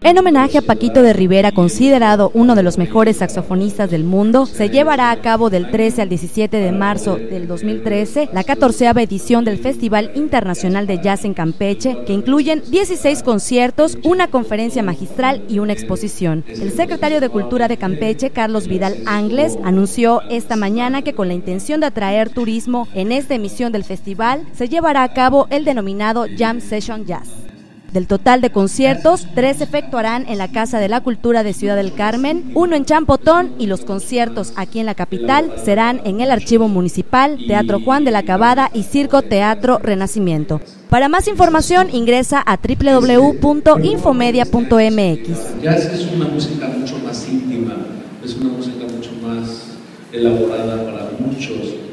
En homenaje a Paquito de Rivera, considerado uno de los mejores saxofonistas del mundo, se llevará a cabo del 13 al 17 de marzo del 2013 la 14ª edición del Festival Internacional de Jazz en Campeche, que incluyen 16 conciertos, una conferencia magistral y una exposición. El secretario de Cultura de Campeche, Carlos Vidal Angles, anunció esta mañana que con la intención de atraer turismo en esta emisión del festival, se llevará a cabo el denominado Jam Session Jazz. Del total de conciertos, 3 se efectuarán en la Casa de la Cultura de Ciudad del Carmen, 1 en Champotón, y los conciertos aquí en la capital serán en el Archivo Municipal, Teatro Juan de la Cabada y Circo Teatro Renacimiento. Para más información ingresa a www.infomedia.mx. Jazz es una música mucho más íntima, es una música mucho más elaborada para muchos.